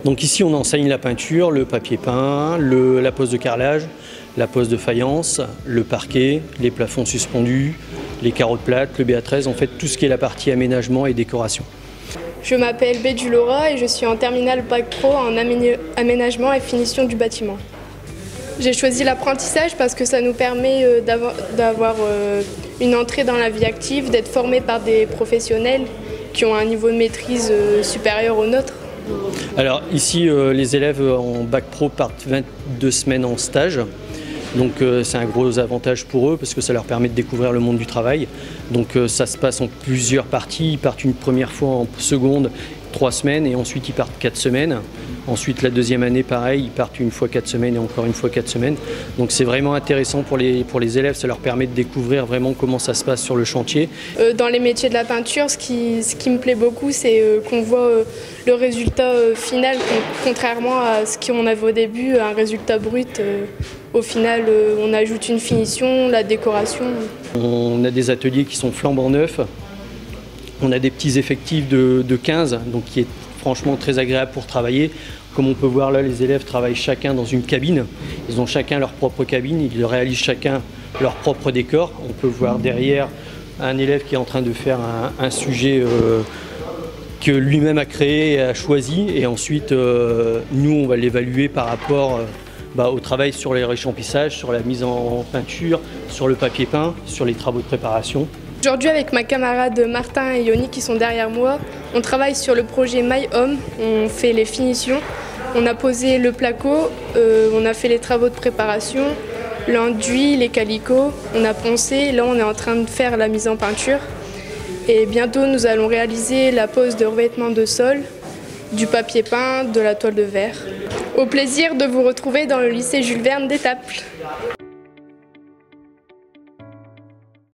Donc ici on enseigne la peinture, le papier peint, la pose de carrelage, la pose de faïence, le parquet, les plafonds suspendus, les carreaux de plâtre, le BA13, en fait tout ce qui est la partie aménagement et décoration. Je m'appelle Bédu Laura et je suis en terminale Bac Pro en aménagement et finition du bâtiment. J'ai choisi l'apprentissage parce que ça nous permet d'avoir une entrée dans la vie active, d'être formé par des professionnels qui ont un niveau de maîtrise supérieur au nôtre. Alors ici, les élèves en Bac Pro partent 22 semaines en stage. Donc c'est un gros avantage pour eux parce que ça leur permet de découvrir le monde du travail. Donc ça se passe en plusieurs parties. Ils partent une première fois en seconde, 3 semaines, et ensuite ils partent 4 semaines. Ensuite la deuxième année pareil, ils partent une fois 4 semaines et encore une fois 4 semaines. Donc c'est vraiment intéressant pour les élèves, ça leur permet de découvrir vraiment comment ça se passe sur le chantier. Dans les métiers de la peinture, ce qui me plaît beaucoup, c'est qu'on voit le résultat final, contrairement à ce qu'on avait au début, un résultat brut. Au final, on ajoute une finition, la décoration. On a des ateliers qui sont flambant neufs. On a des petits effectifs de 15, donc qui est franchement très agréable pour travailler. Comme on peut voir là, les élèves travaillent chacun dans une cabine. Ils ont chacun leur propre cabine, ils réalisent chacun leur propre décor. On peut voir derrière un élève qui est en train de faire un sujet que lui-même a créé et a choisi. Et ensuite, nous, on va l'évaluer par rapport au travail sur les réchampissages, sur la mise en peinture, sur le papier peint, sur les travaux de préparation. Aujourd'hui, avec ma camarade Martin et Yoni qui sont derrière moi, on travaille sur le projet My Home. On fait les finitions, on a posé le placo, on a fait les travaux de préparation, l'enduit, les calicots, on a poncé. Là, on est en train de faire la mise en peinture. Et bientôt, nous allons réaliser la pose de revêtement de sol, du papier peint, de la toile de verre. Au plaisir de vous retrouver dans le lycée Jules Verne d'Étaples.